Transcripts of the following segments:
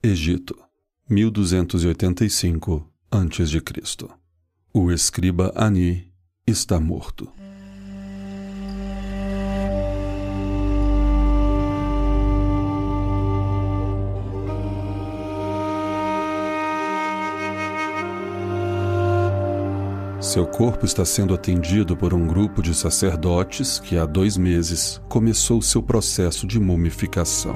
Egito, 1285 a.C. O escriba Ani está morto. Seu corpo está sendo atendido por um grupo de sacerdotes que há 2 meses começou seu processo de mumificação.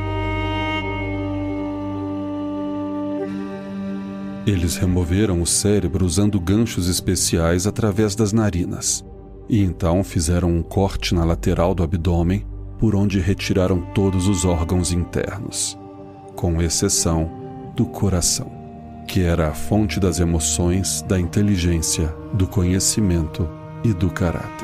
Eles removeram o cérebro usando ganchos especiais através das narinas, e então fizeram um corte na lateral do abdômen, por onde retiraram todos os órgãos internos, com exceção do coração, que era a fonte das emoções, da inteligência, do conhecimento e do caráter.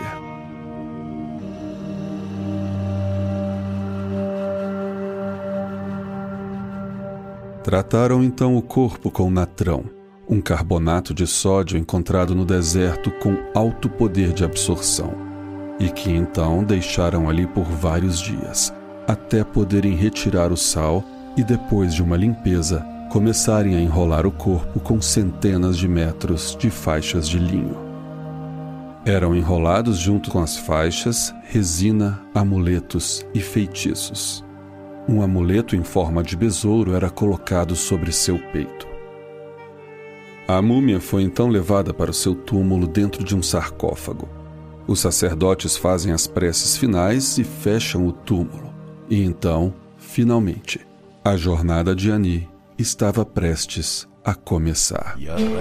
Trataram então o corpo com natrão, um carbonato de sódio encontrado no deserto com alto poder de absorção, e que então deixaram ali por vários dias, até poderem retirar o sal e, depois de uma limpeza, começarem a enrolar o corpo com centenas de metros de faixas de linho. Eram enrolados junto com as faixas, resina, amuletos e feitiços. Um amuleto em forma de besouro era colocado sobre seu peito. A múmia foi então levada para o seu túmulo dentro de um sarcófago. Os sacerdotes fazem as preces finais e fecham o túmulo. E então, finalmente, a jornada de Ani estava prestes a começar.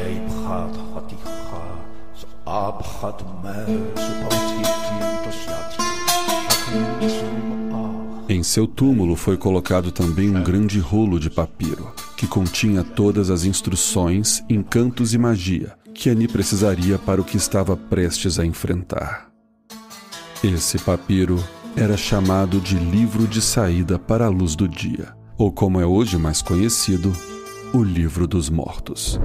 Em seu túmulo foi colocado também um grande rolo de papiro, que continha todas as instruções, encantos e magia que Ani precisaria para o que estava prestes a enfrentar. Esse papiro era chamado de Livro de Saída para a Luz do Dia, ou como é hoje mais conhecido, o Livro dos Mortos.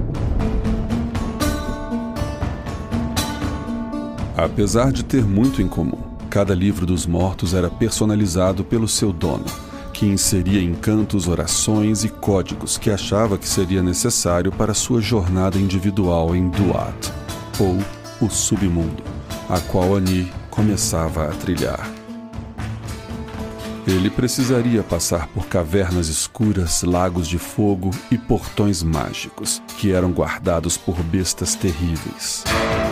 Apesar de ter muito em comum, cada livro dos mortos era personalizado pelo seu dono, que inseria encantos, orações e códigos que achava que seria necessário para sua jornada individual em Duat, ou o submundo, a qual Ani começava a trilhar. Ele precisaria passar por cavernas escuras, lagos de fogo e portões mágicos, que eram guardados por bestas terríveis.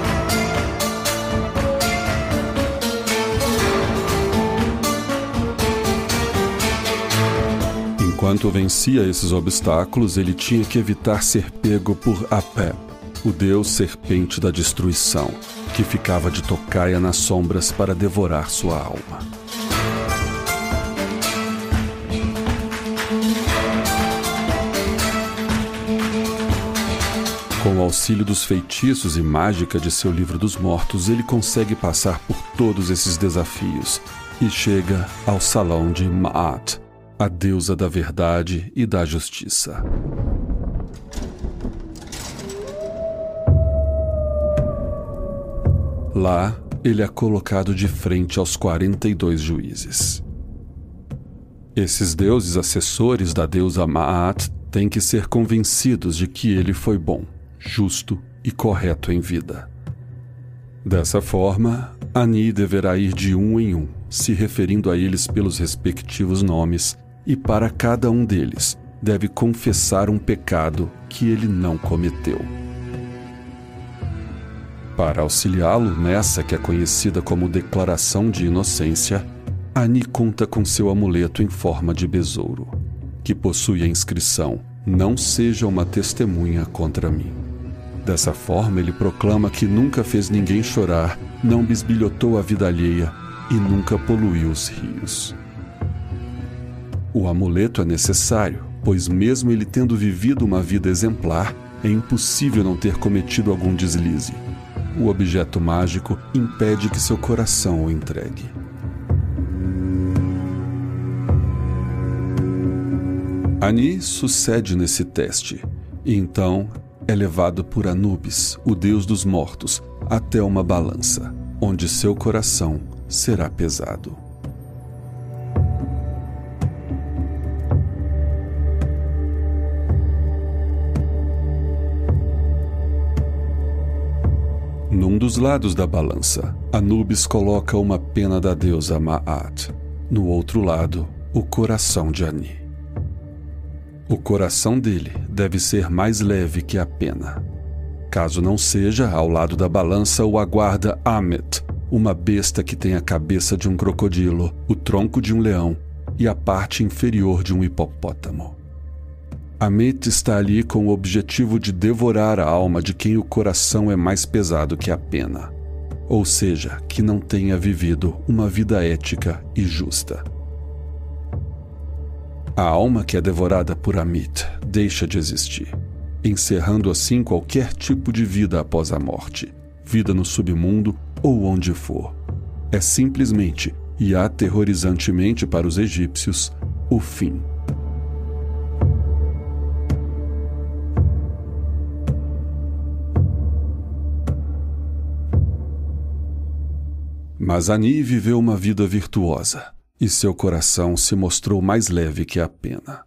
Enquanto vencia esses obstáculos, ele tinha que evitar ser pego por Apep, o deus serpente da destruição, que ficava de tocaia nas sombras para devorar sua alma. Com o auxílio dos feitiços e mágica de seu livro dos mortos, ele consegue passar por todos esses desafios e chega ao salão de Ma'at, a deusa da verdade e da justiça. Lá, ele é colocado de frente aos 42 juízes. Esses deuses assessores da deusa Ma'at têm que ser convencidos de que ele foi bom, justo e correto em vida. Dessa forma, Ani deverá ir de um em um, se referindo a eles pelos respectivos nomes, e para cada um deles deve confessar um pecado que ele não cometeu. Para auxiliá-lo nessa que é conhecida como declaração de inocência, Ani conta com seu amuleto em forma de besouro, que possui a inscrição: "Não seja uma testemunha contra mim". Dessa forma, ele proclama que nunca fez ninguém chorar, não bisbilhotou a vida alheia e nunca poluiu os rios. O amuleto é necessário, pois mesmo ele tendo vivido uma vida exemplar, é impossível não ter cometido algum deslize. O objeto mágico impede que seu coração o entregue. Ani sucede nesse teste, e então é levado por Anubis, o deus dos mortos, até uma balança, onde seu coração será pesado. um dos lados da balança, Anubis coloca uma pena da deusa Ma'at. No outro lado, o coração de Ani. O coração dele deve ser mais leve que a pena. Caso não seja, ao lado da balança o aguarda Amet, uma besta que tem a cabeça de um crocodilo, o tronco de um leão e a parte inferior de um hipopótamo. Amet está ali com o objetivo de devorar a alma de quem o coração é mais pesado que a pena, ou seja, que não tenha vivido uma vida ética e justa. A alma que é devorada por Amet deixa de existir, encerrando assim qualquer tipo de vida após a morte, vida no submundo ou onde for. É simplesmente e aterrorizantemente para os egípcios o fim. Mas Ani viveu uma vida virtuosa, e seu coração se mostrou mais leve que a pena.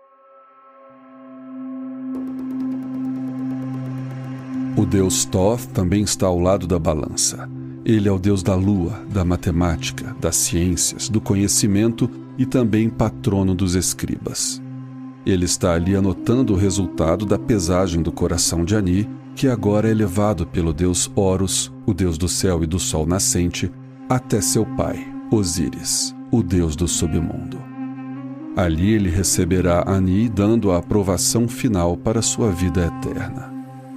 O deus Thoth também está ao lado da balança. Ele é o deus da lua, da matemática, das ciências, do conhecimento e também patrono dos escribas. Ele está ali anotando o resultado da pesagem do coração de Ani, que agora é levado pelo deus Horus, o deus do céu e do sol nascente, até seu pai, Osíris, o deus do submundo. Ali ele receberá Ani, dando a aprovação final para sua vida eterna.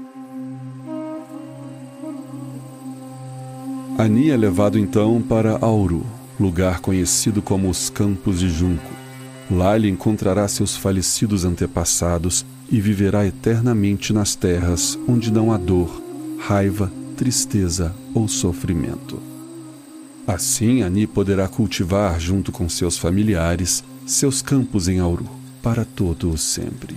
Ani é levado então para Auru, lugar conhecido como os Campos de Junco. Lá ele encontrará seus falecidos antepassados e viverá eternamente nas terras onde não há dor, raiva, tristeza ou sofrimento. Assim, Ani poderá cultivar, junto com seus familiares, seus campos em Auru, para todo o sempre.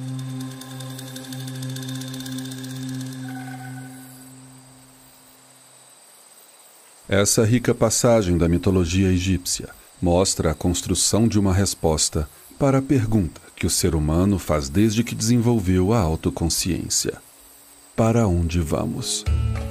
Essa rica passagem da mitologia egípcia mostra a construção de uma resposta para a pergunta que o ser humano faz desde que desenvolveu a autoconsciência: para onde vamos?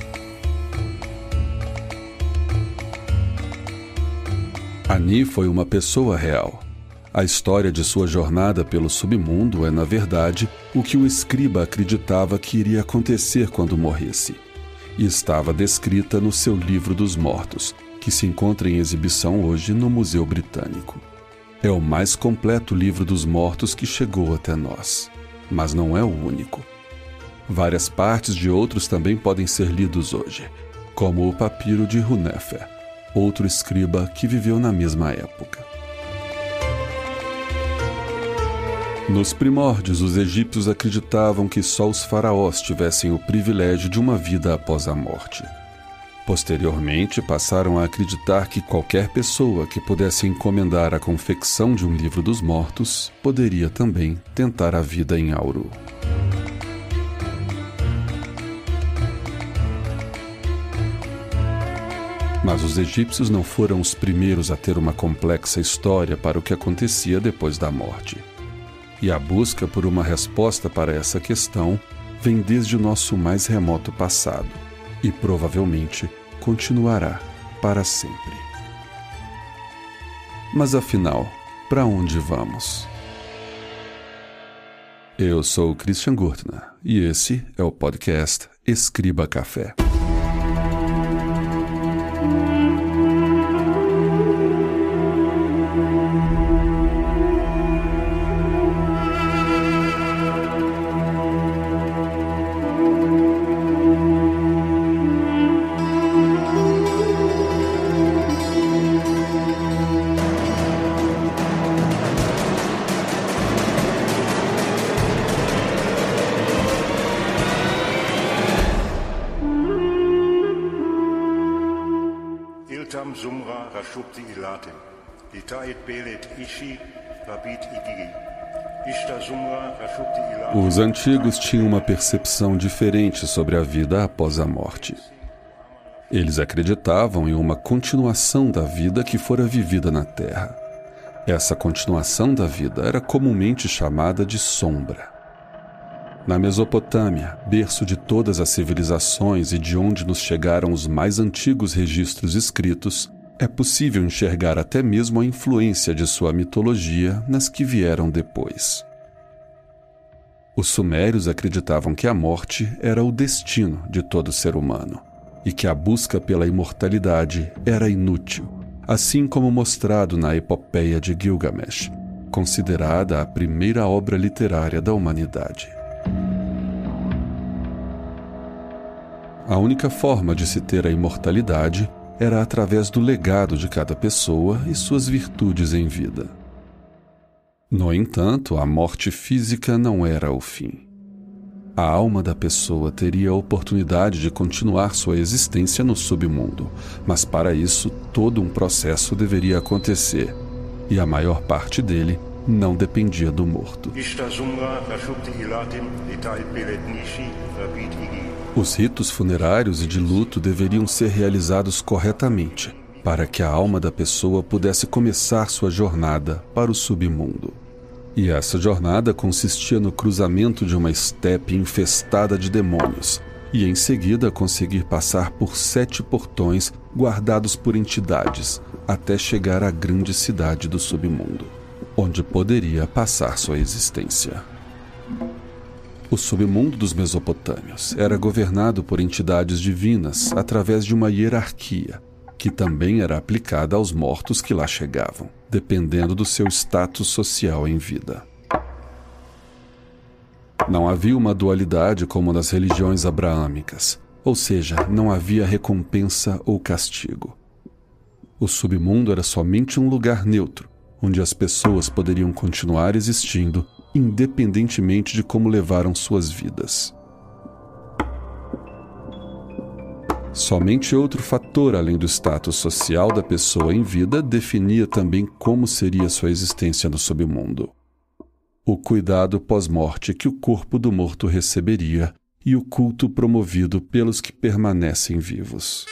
Ani foi uma pessoa real. A história de sua jornada pelo submundo é, na verdade, o que o escriba acreditava que iria acontecer quando morresse. E estava descrita no seu Livro dos Mortos, que se encontra em exibição hoje no Museu Britânico. É o mais completo livro dos mortos que chegou até nós, mas não é o único. Várias partes de outros também podem ser lidos hoje, como o papiro de Hunefer, outro escriba que viveu na mesma época. Nos primórdios, os egípcios acreditavam que só os faraós tivessem o privilégio de uma vida após a morte. Posteriormente, passaram a acreditar que qualquer pessoa que pudesse encomendar a confecção de um livro dos mortos poderia também tentar a vida em Auru. Mas os egípcios não foram os primeiros a ter uma complexa história para o que acontecia depois da morte. E a busca por uma resposta para essa questão vem desde o nosso mais remoto passado e provavelmente continuará para sempre. Mas afinal, para onde vamos? Eu sou o Christian Gurtner e esse é o podcast Escriba Café. Os antigos tinham uma percepção diferente sobre a vida após a morte. Eles acreditavam em uma continuação da vida que fora vivida na Terra. Essa continuação da vida era comumente chamada de sombra. Na Mesopotâmia, berço de todas as civilizações e de onde nos chegaram os mais antigos registros escritos, é possível enxergar até mesmo a influência de sua mitologia nas que vieram depois. Os sumérios acreditavam que a morte era o destino de todo ser humano e que a busca pela imortalidade era inútil, assim como mostrado na epopeia de Gilgamesh, considerada a primeira obra literária da humanidade. A única forma de se ter a imortalidade era através do legado de cada pessoa e suas virtudes em vida. No entanto, a morte física não era o fim. A alma da pessoa teria a oportunidade de continuar sua existência no submundo, mas para isso todo um processo deveria acontecer, e a maior parte dele não dependia do morto. Os ritos funerários e de luto deveriam ser realizados corretamente, para que a alma da pessoa pudesse começar sua jornada para o submundo. E essa jornada consistia no cruzamento de uma estepe infestada de demônios, e em seguida conseguir passar por 7 portões guardados por entidades, até chegar à grande cidade do submundo, onde poderia passar sua existência. O submundo dos mesopotâmios era governado por entidades divinas através de uma hierarquia, que também era aplicada aos mortos que lá chegavam, dependendo do seu status social em vida. Não havia uma dualidade como nas religiões abraâmicas, ou seja, não havia recompensa ou castigo. O submundo era somente um lugar neutro, onde as pessoas poderiam continuar existindo independentemente de como levaram suas vidas. Somente outro fator além do status social da pessoa em vida definia também como seria sua existência no submundo: o cuidado pós-morte que o corpo do morto receberia e o culto promovido pelos que permanecem vivos.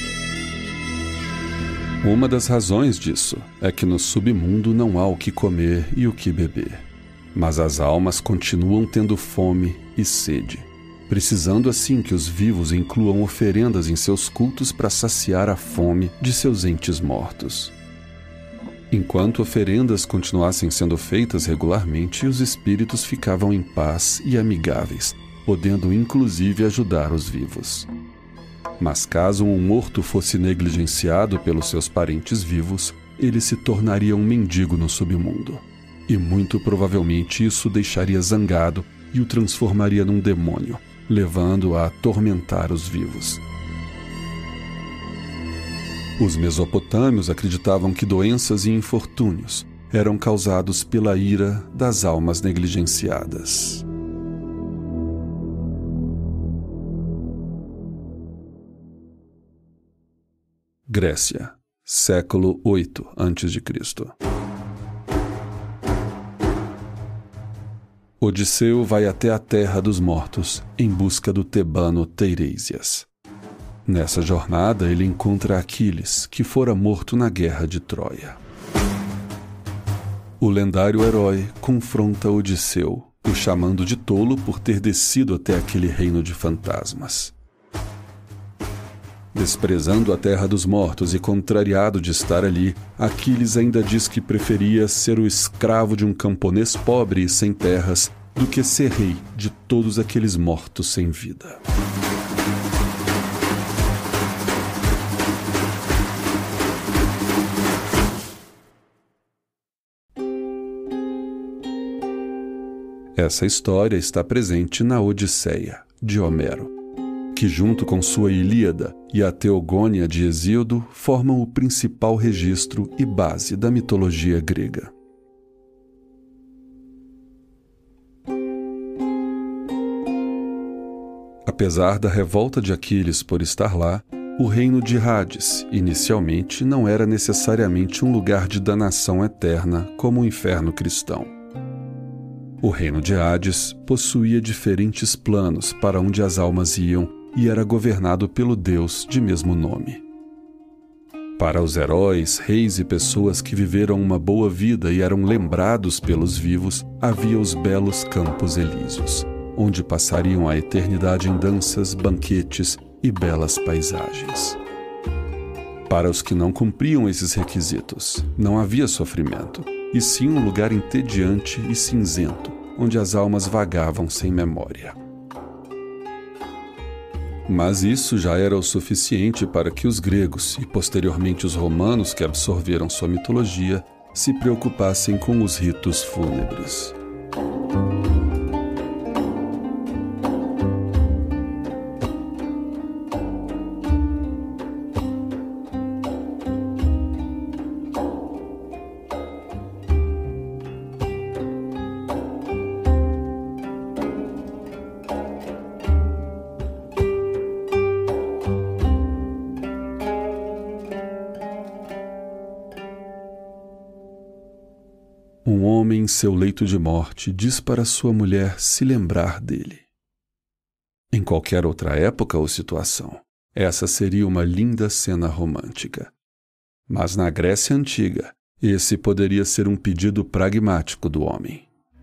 Uma das razões disso é que no submundo não há o que comer e o que beber, mas as almas continuam tendo fome e sede, precisando assim que os vivos incluam oferendas em seus cultos para saciar a fome de seus entes mortos. Enquanto oferendas continuassem sendo feitas regularmente, os espíritos ficavam em paz e amigáveis, podendo inclusive ajudar os vivos. Mas caso um morto fosse negligenciado pelos seus parentes vivos, ele se tornaria um mendigo no submundo. E muito provavelmente isso o deixaria zangado e o transformaria num demônio, levando-o a atormentar os vivos. Os mesopotâmios acreditavam que doenças e infortúnios eram causados pela ira das almas negligenciadas. Grécia, século VIII a.C. Odisseu vai até a terra dos mortos em busca do tebano Teiresias. Nessa jornada ele encontra Aquiles, que fora morto na guerra de Troia. O lendário herói confronta Odisseu, o chamando de tolo por ter descido até aquele reino de fantasmas. Desprezando a terra dos mortos e contrariado de estar ali, Aquiles ainda diz que preferia ser o escravo de um camponês pobre e sem terras do que ser rei de todos aqueles mortos sem vida. Essa história está presente na Odisseia, de Homero, que junto com sua Ilíada e a Teogônia de Hesíodo formam o principal registro e base da mitologia grega. Apesar da revolta de Aquiles por estar lá, o reino de Hades, inicialmente, não era necessariamente um lugar de danação eterna como o inferno cristão. O reino de Hades possuía diferentes planos para onde as almas iam e era governado pelo deus de mesmo nome. Para os heróis, reis e pessoas que viveram uma boa vida e eram lembrados pelos vivos, havia os belos Campos Elíseos, onde passariam a eternidade em danças, banquetes e belas paisagens. Para os que não cumpriam esses requisitos, não havia sofrimento, e sim um lugar entediante e cinzento, onde as almas vagavam sem memória. Mas isso já era o suficiente para que os gregos e posteriormente os romanos que absorveram sua mitologia se preocupassem com os ritos fúnebres. Um homem em seu leito de morte diz para sua mulher se lembrar dele. Em qualquer outra época ou situação, essa seria uma linda cena romântica. Mas na Grécia Antiga, esse poderia ser um pedido pragmático do homem.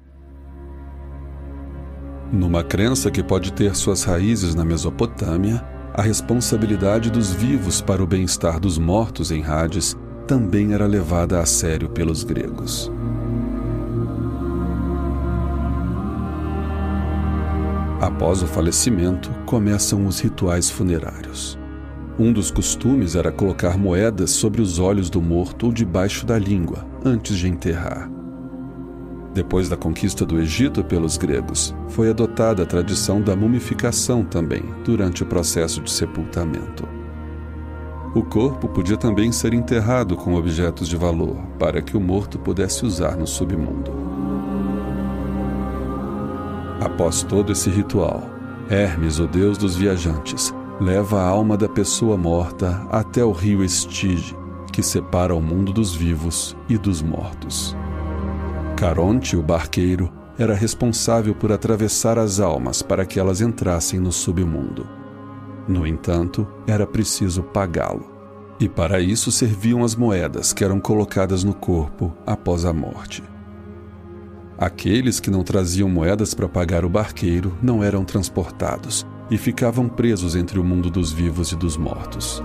Numa crença que pode ter suas raízes na Mesopotâmia, a responsabilidade dos vivos para o bem-estar dos mortos em Hades também era levada a sério pelos gregos. Após o falecimento, começam os rituais funerários. Um dos costumes era colocar moedas sobre os olhos do morto ou debaixo da língua, antes de enterrar. Depois da conquista do Egito pelos gregos, foi adotada a tradição da mumificação também, durante o processo de sepultamento. O corpo podia também ser enterrado com objetos de valor, para que o morto pudesse usar no submundo. Após todo esse ritual, Hermes, o deus dos viajantes, leva a alma da pessoa morta até o rio Estige, que separa o mundo dos vivos e dos mortos. Caronte, o barqueiro, era responsável por atravessar as almas para que elas entrassem no submundo. No entanto, era preciso pagá-lo, e para isso serviam as moedas que eram colocadas no corpo após a morte. Aqueles que não traziam moedas para pagar o barqueiro não eram transportados e ficavam presos entre o mundo dos vivos e dos mortos.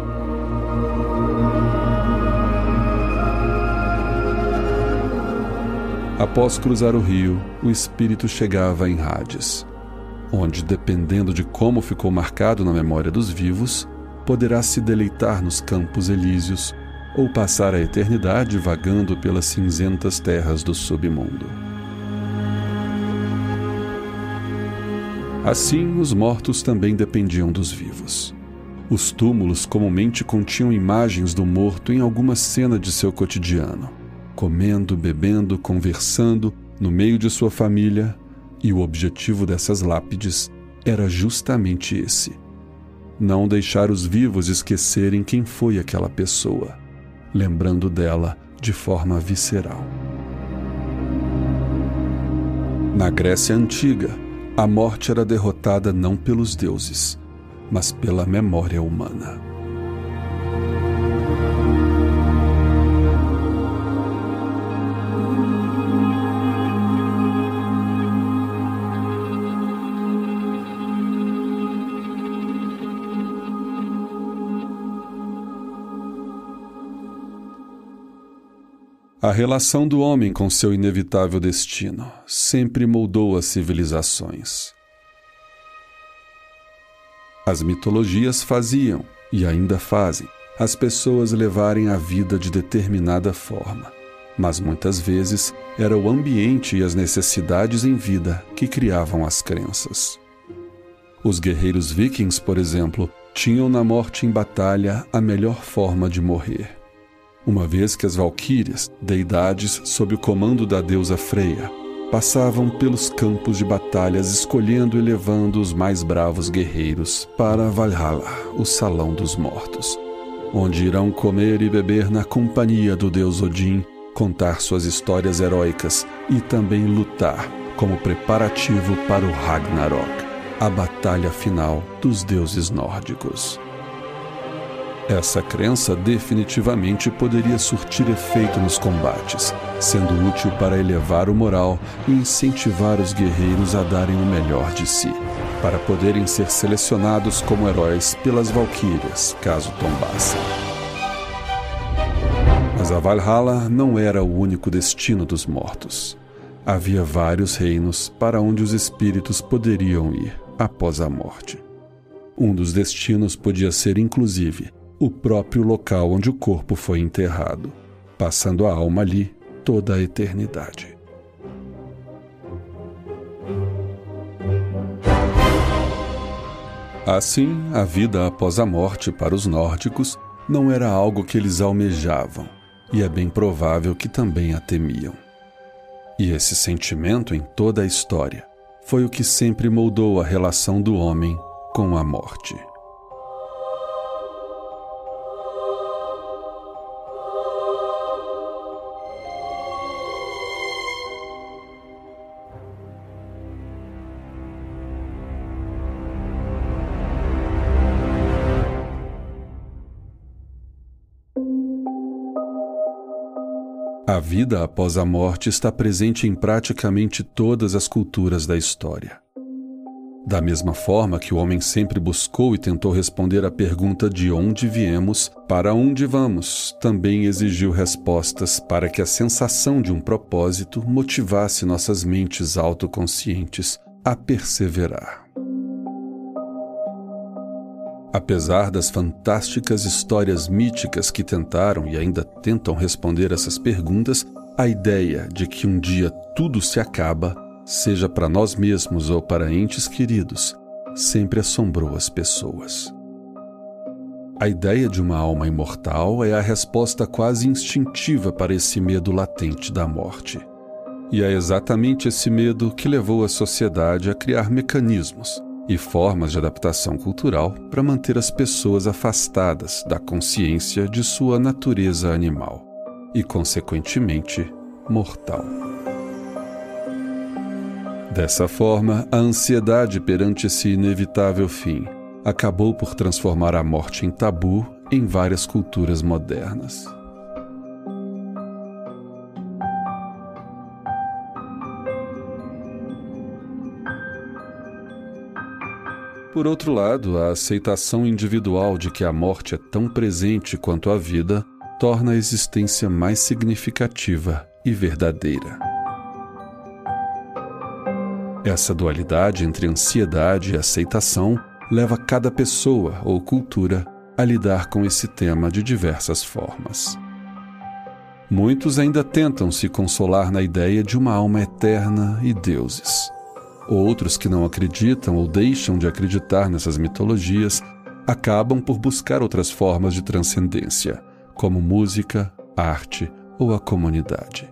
Após cruzar o rio, o espírito chegava em Hades, onde, dependendo de como ficou marcado na memória dos vivos, poderá se deleitar nos campos elíseos ou passar a eternidade vagando pelas cinzentas terras do submundo. Assim, os mortos também dependiam dos vivos. Os túmulos comumente continham imagens do morto em alguma cena de seu cotidiano, comendo, bebendo, conversando, no meio de sua família, e o objetivo dessas lápides era justamente esse: não deixar os vivos esquecerem quem foi aquela pessoa, lembrando dela de forma visceral. Na Grécia Antiga, a morte era derrotada não pelos deuses, mas pela memória humana. A relação do homem com seu inevitável destino sempre moldou as civilizações. As mitologias faziam, e ainda fazem, as pessoas levarem a vida de determinada forma, mas muitas vezes era o ambiente e as necessidades em vida que criavam as crenças. Os guerreiros vikings, por exemplo, tinham na morte em batalha a melhor forma de morrer, uma vez que as valquírias, deidades sob o comando da deusa Freya, passavam pelos campos de batalhas escolhendo e levando os mais bravos guerreiros para Valhalla, o salão dos mortos, onde irão comer e beber na companhia do deus Odin, contar suas histórias heróicas e também lutar como preparativo para o Ragnarok, a batalha final dos deuses nórdicos. Essa crença definitivamente poderia surtir efeito nos combates, sendo útil para elevar o moral e incentivar os guerreiros a darem o melhor de si, para poderem ser selecionados como heróis pelas valquírias, caso tombassem. Mas a Valhalla não era o único destino dos mortos. Havia vários reinos para onde os espíritos poderiam ir após a morte. Um dos destinos podia ser, inclusive, o próprio local onde o corpo foi enterrado, passando a alma ali toda a eternidade. Assim, a vida após a morte para os nórdicos não era algo que eles almejavam, e é bem provável que também a temiam. E esse sentimento em toda a história foi o que sempre moldou a relação do homem com a morte. A vida após a morte está presente em praticamente todas as culturas da história. Da mesma forma que o homem sempre buscou e tentou responder à pergunta de onde viemos, para onde vamos, também exigiu respostas para que a sensação de um propósito motivasse nossas mentes autoconscientes a perseverar. Apesar das fantásticas histórias míticas que tentaram e ainda tentam responder essas perguntas, a ideia de que um dia tudo se acaba, seja para nós mesmos ou para entes queridos, sempre assombrou as pessoas. A ideia de uma alma imortal é a resposta quase instintiva para esse medo latente da morte. E é exatamente esse medo que levou a sociedade a criar mecanismos e formas de adaptação cultural para manter as pessoas afastadas da consciência de sua natureza animal e, consequentemente, mortal. Dessa forma, a ansiedade perante esse inevitável fim acabou por transformar a morte em tabu em várias culturas modernas. Por outro lado, a aceitação individual de que a morte é tão presente quanto a vida torna a existência mais significativa e verdadeira. Essa dualidade entre ansiedade e aceitação leva cada pessoa ou cultura a lidar com esse tema de diversas formas. Muitos ainda tentam se consolar na ideia de uma alma eterna e deuses. Outros que não acreditam ou deixam de acreditar nessas mitologias acabam por buscar outras formas de transcendência, como música, arte ou a comunidade.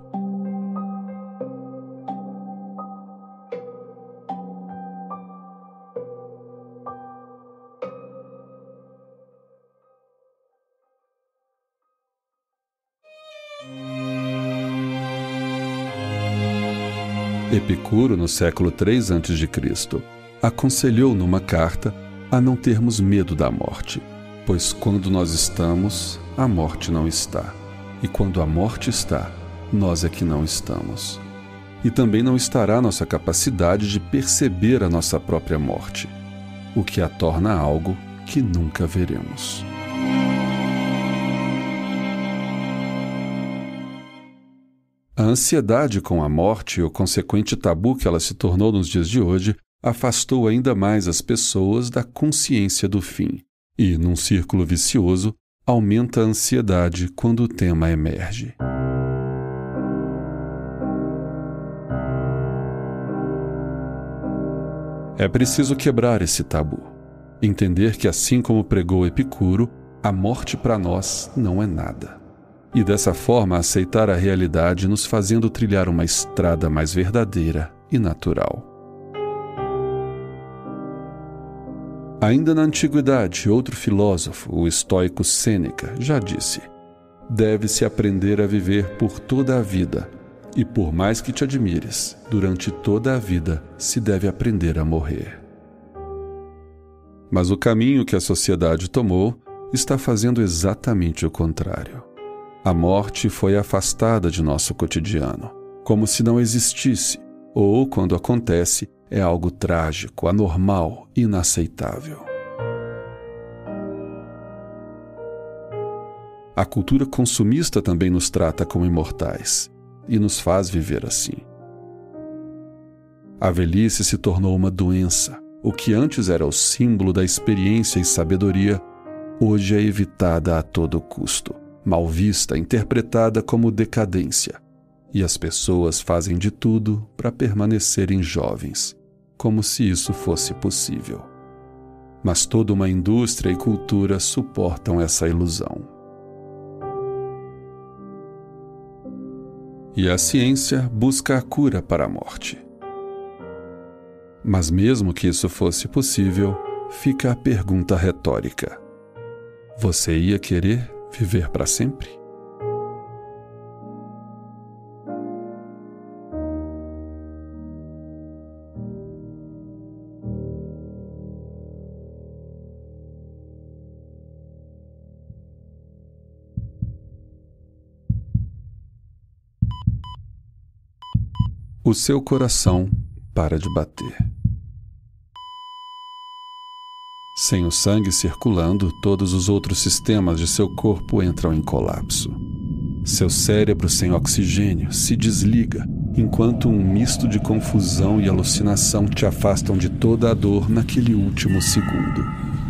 Epicuro, no século III a.C., aconselhou numa carta a não termos medo da morte, pois quando nós estamos, a morte não está. E quando a morte está, nós é que não estamos. E também não estará nossa capacidade de perceber a nossa própria morte, o que a torna algo que nunca veremos. A ansiedade com a morte e o consequente tabu que ela se tornou nos dias de hoje afastou ainda mais as pessoas da consciência do fim e, num círculo vicioso, aumenta a ansiedade quando o tema emerge. É preciso quebrar esse tabu, entender que, assim como pregou Epicuro, a morte para nós não é nada. E dessa forma aceitar a realidade, nos fazendo trilhar uma estrada mais verdadeira e natural. Ainda na antiguidade, outro filósofo, o estoico Sêneca, já disse: deve-se aprender a viver por toda a vida, e por mais que te admires, durante toda a vida se deve aprender a morrer. Mas o caminho que a sociedade tomou está fazendo exatamente o contrário. A morte foi afastada de nosso cotidiano, como se não existisse, ou, quando acontece, é algo trágico, anormal, inaceitável. A cultura consumista também nos trata como imortais e nos faz viver assim. A velhice se tornou uma doença. O que antes era o símbolo da experiência e sabedoria, hoje é evitada a todo custo, mal vista, interpretada como decadência. E as pessoas fazem de tudo para permanecerem jovens, como se isso fosse possível. Mas toda uma indústria e cultura suportam essa ilusão. E a ciência busca a cura para a morte. Mas mesmo que isso fosse possível, fica a pergunta retórica: você ia querer viver para sempre? O seu coração para de bater. Sem o sangue circulando, todos os outros sistemas de seu corpo entram em colapso. Seu cérebro sem oxigênio se desliga, enquanto um misto de confusão e alucinação te afastam de toda a dor naquele último segundo.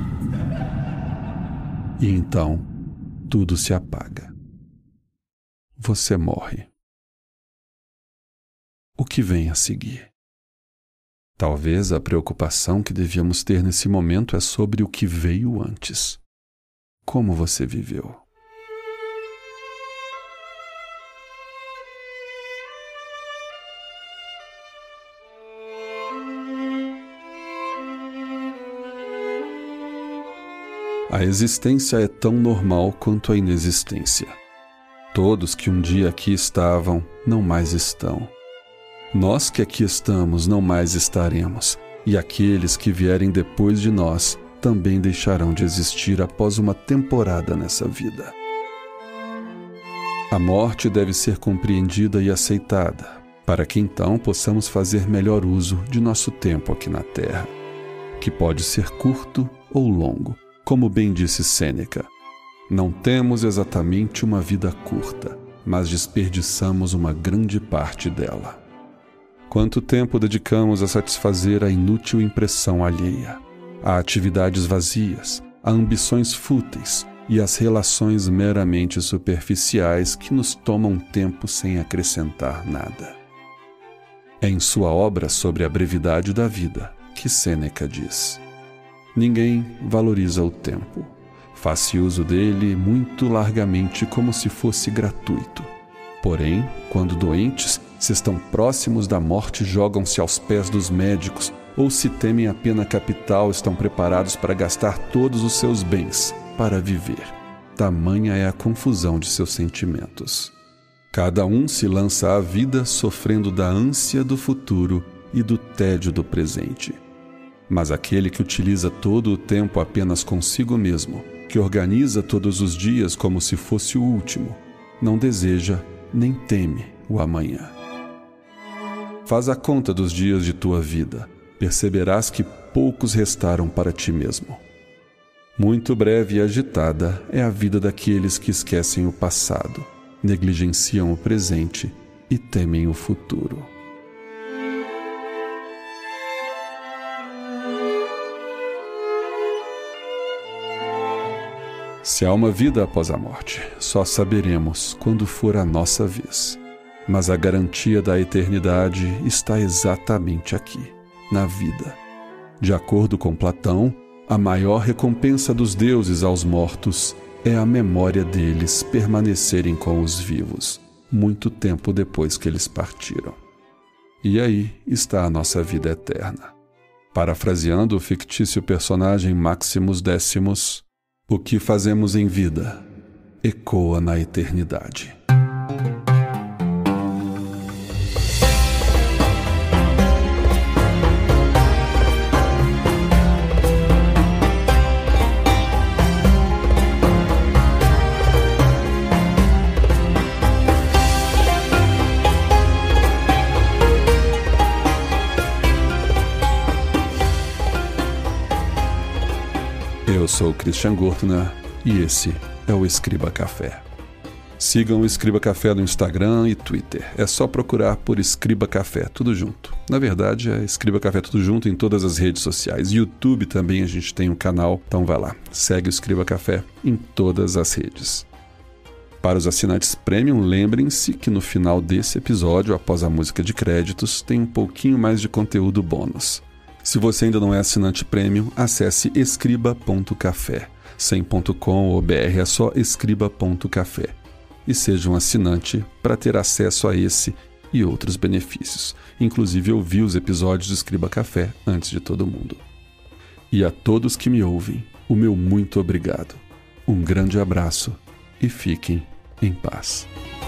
E então, tudo se apaga. Você morre. O que vem a seguir? Talvez a preocupação que devíamos ter nesse momento é sobre o que veio antes. Como você viveu? A existência é tão normal quanto a inexistência. Todos que um dia aqui estavam, não mais estão. Nós que aqui estamos não mais estaremos, e aqueles que vierem depois de nós também deixarão de existir após uma temporada nessa vida. A morte deve ser compreendida e aceitada, para que então possamos fazer melhor uso de nosso tempo aqui na Terra, que pode ser curto ou longo, como bem disse Sêneca. Não temos exatamente uma vida curta, mas desperdiçamos uma grande parte dela. Quanto tempo dedicamos a satisfazer a inútil impressão alheia, a atividades vazias, a ambições fúteis e às relações meramente superficiais que nos tomam tempo sem acrescentar nada. É em sua obra sobre a brevidade da vida que Sêneca diz: ninguém valoriza o tempo. Faz-se uso dele muito largamente como se fosse gratuito. Porém, quando doentes, se estão próximos da morte, jogam-se aos pés dos médicos, ou se temem a pena capital, estão preparados para gastar todos os seus bens para viver. Tamanha é a confusão de seus sentimentos. Cada um se lança à vida sofrendo da ânsia do futuro e do tédio do presente. Mas aquele que utiliza todo o tempo apenas consigo mesmo, que organiza todos os dias como se fosse o último, não deseja nem teme o amanhã. Faz a conta dos dias de tua vida, perceberás que poucos restaram para ti mesmo. Muito breve e agitada é a vida daqueles que esquecem o passado, negligenciam o presente e temem o futuro. Se há uma vida após a morte, só saberemos quando for a nossa vez. Mas a garantia da eternidade está exatamente aqui, na vida. De acordo com Platão, a maior recompensa dos deuses aos mortos é a memória deles permanecerem com os vivos, muito tempo depois que eles partiram. E aí está a nossa vida eterna. Parafraseando o fictício personagem Maximus Decimus, o que fazemos em vida ecoa na eternidade. Eu sou o Christian Gortner e esse é o Escriba Café. Sigam o Escriba Café no Instagram e Twitter. É só procurar por Escriba Café, tudo junto. Na verdade, é Escriba Café tudo junto em todas as redes sociais. YouTube também a gente tem um canal, então vai lá. Segue o Escriba Café em todas as redes. Para os assinantes Premium, lembrem-se que no final desse episódio, após a música de créditos, tem um pouquinho mais de conteúdo bônus. Se você ainda não é assinante Premium, acesse escriba.café. Sem .com ou br, é só escriba.café. E seja um assinante para ter acesso a esse e outros benefícios, inclusive ouvir os episódios do Escriba Café antes de todo mundo. E a todos que me ouvem, o meu muito obrigado. Um grande abraço e fiquem em paz.